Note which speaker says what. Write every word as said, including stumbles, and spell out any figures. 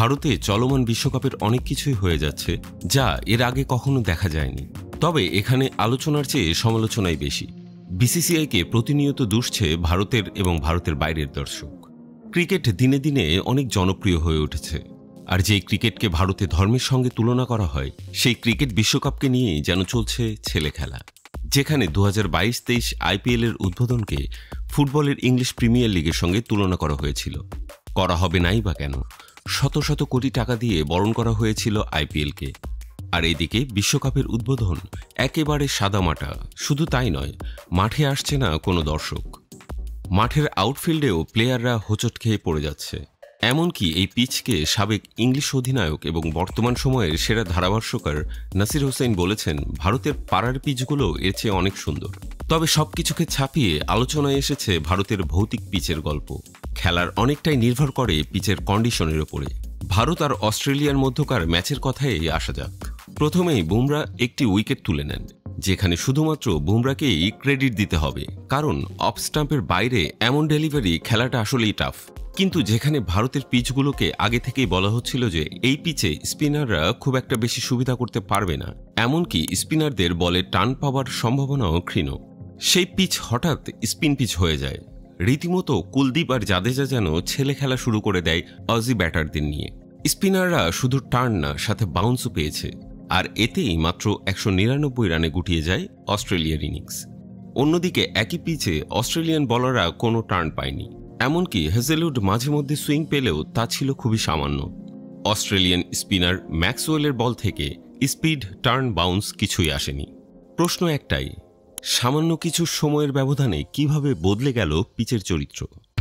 Speaker 1: ভারতে চলমান বিশ্বকাপের অনেক কিছুই হয়ে যাচ্ছে যা এর আগে কখনো দেখা যায়নি। তবে এখানে আলোচনার চেয়ে সমালোচনাই বেশি। বিসিসিআইকে প্রতিনিয়ত দুষছে ভারতের এবং ভারতের বাইরের দর্শক। ক্রিকেট দিনে দিনে অনেক জনপ্রিয় হয়ে উঠেছে, আর যেই ক্রিকেটকে ভারতে ধর্মের সঙ্গে তুলনা করা হয় সেই ক্রিকেট বিশ্বকাপকে নিয়েই যেন চলছে ছেলে খেলা, যেখানে দু হাজার বাইশ তেইশ আইপিএল এর উদ্বোধনকে ফুটবলের ইংলিশ প্রিমিয়ার লিগের সঙ্গে তুলনা করা হয়েছিল। করা হবে নাই বা কেন, শত শত কোটি টাকা দিয়ে বরণ করা হয়েছিল আইপিএলকে। আর এদিকে বিশ্বকাপের উদ্বোধন একেবারে সাদামাটা। শুধু তাই নয়, মাঠে আসছে না কোনো দর্শক। মাঠের আউটফিল্ডেও প্লেয়াররা হোঁচট খেয়ে পড়ে যাচ্ছে। এমনকি এই পিচকে সাবেক ইংলিশ অধিনায়ক এবং বর্তমান সময়ের সেরা ধারাভাষ্যকার নাসির হোসেন বলেছেন, ভারতের পাড়ার পিচগুলো এর চেয়ে অনেক সুন্দর। তবে সবকিছুকে ছাপিয়ে আলোচনায় এসেছে ভারতের ভৌতিক পিচের গল্প। খেলার অনেকটাই নির্ভর করে পিচের কন্ডিশনের ওপরে। ভারত আর অস্ট্রেলিয়ার মধ্যকার ম্যাচের কথায় আসা যাক। প্রথমেই বুমরা একটি উইকেট তুলে নেন, যেখানে শুধুমাত্র বুমরাকেই ক্রেডিট দিতে হবে, কারণ অফ স্টাম্পের বাইরে এমন ডেলিভারি খেলাটা আসলেই টাফ। কিন্তু যেখানে ভারতের পিচগুলোকে আগে থেকেই বলা হচ্ছিল যে এই পিচে স্পিনাররা খুব একটা বেশি সুবিধা করতে পারবে না, এমনকি স্পিনারদের বলে টান পাওয়ার সম্ভাবনাও ক্ষীণ, সেই পিচ হঠাৎ স্পিন পিচ হয়ে যায়। রীতিমতো কুলদীপ আর জাদেজা যেন ছেলে খেলা শুরু করে দেয় অজি ব্যাটারদের নিয়ে। স্পিনাররা শুধু টার্ন না, সাথে বাউন্সও পেয়েছে, আর এতেই মাত্র একশো নিরানব্বই রানে গুটিয়ে যায় অস্ট্রেলিয়ার ইনিংস। অন্যদিকে একই পিচে অস্ট্রেলিয়ান বলাররা কোনো টার্ন পায়নি, এমনকি হেজেলউড মাঝে মধ্যে সুইং পেলেও তা ছিল খুবই সামান্য। অস্ট্রেলিয়ান স্পিনার ম্যাক্সওয়েলের বল থেকে স্পিড, টার্ন, বাউন্স কিছুই আসেনি। প্রশ্ন একটাই, সামান্য কিছু সময়ের ব্যবধানে কিভাবে বদলে গেল পিচের চরিত্র?